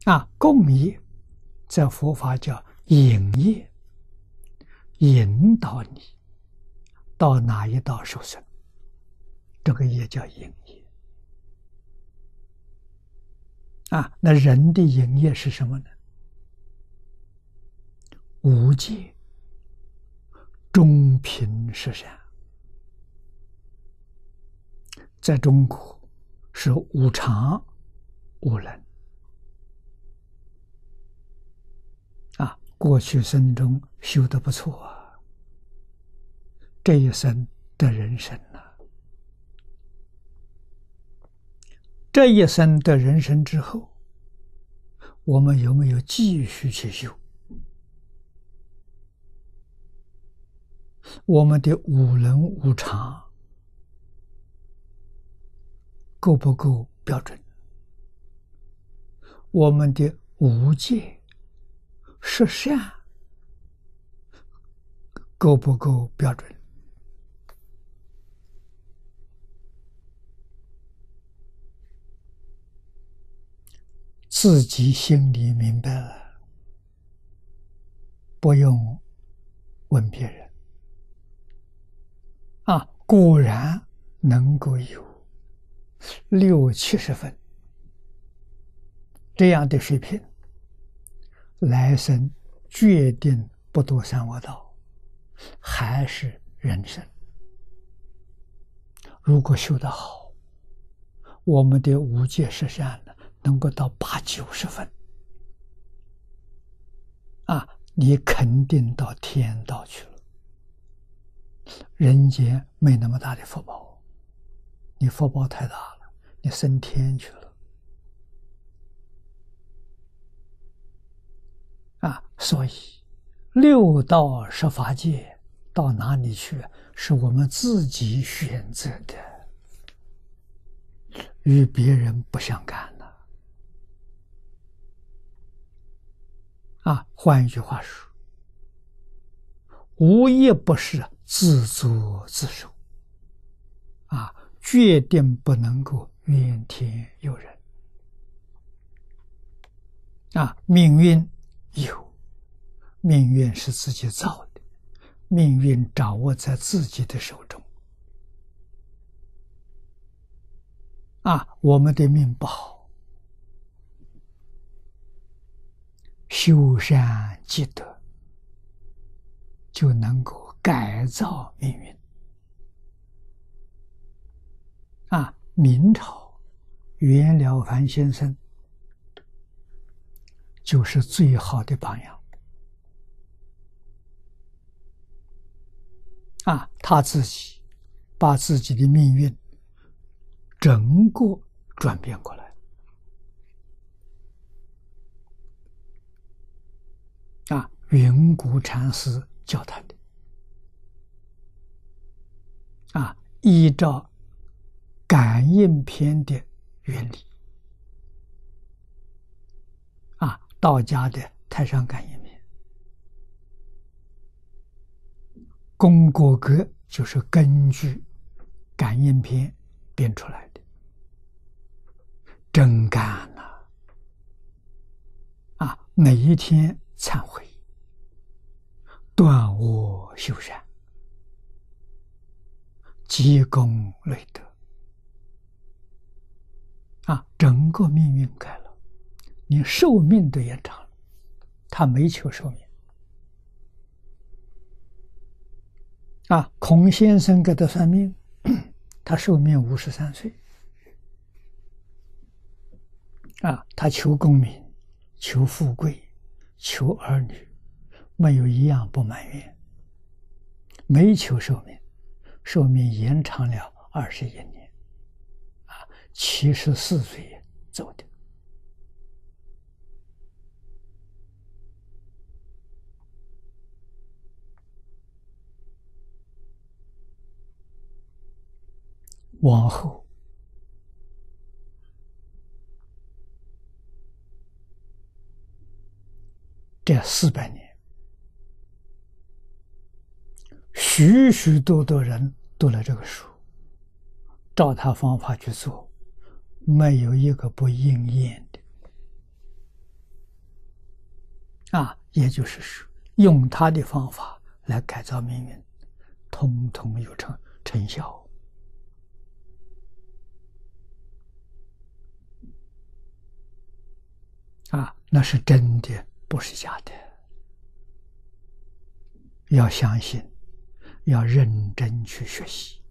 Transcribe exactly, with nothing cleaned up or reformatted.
啊，共业在佛法叫引业，引导你到哪一道受生，这个业叫引业。啊，那人的引业是什么呢？无戒，中平十善。在中国是无常无能。啊，过去生中修得不错啊，这一生得人生了。这一生得人生之后，我们有没有继续去修？我们的五伦五常够不够标准？我们的无戒十善够不够标准？自己心里明白了，不用问别人。啊，果然能够有六七十分这样的水平，来生决定不堕三恶道，还是人生。如果修得好，我们的无戒十善呢，能够到八九十分，啊，你肯定到天道去了。人间没那么大的福报，你福报太大了，你升天去了。啊，所以六道十法界到哪里去，是我们自己选择的，与别人不相干的。啊，换一句话说，无一不是自作自受，啊，决定不能够怨天尤人。啊，命运有，命运是自己造的，命运掌握在自己的手中。啊，我们的命不好，修善积德，就能够改造命运。啊，明朝袁了凡先生就是最好的榜样。啊，他自己把自己的命运整个转变过来。啊，云谷禅师教他的。啊，依照感应篇的原理，啊，道家的太上感应篇，功果格就是根据感应篇编出来的，真干了。啊，每一天忏悔，断恶修善，积功累德。啊，整个命运改了，你寿命都延长了。他没求寿命。啊，孔先生给他算命，他寿命五十三岁。啊，他求功名，求富贵，求儿女，没有一样不满愿，没求寿命，寿命延长了二十一年。啊，七十四岁走的。往后这四百年，许许多多人读了这个书，照他方法去做，没有一个不应验的。 啊，也就是说，用他的方法来改造命运，通通有成成效。啊，那是真的，不是假的。要相信，要认真去学习。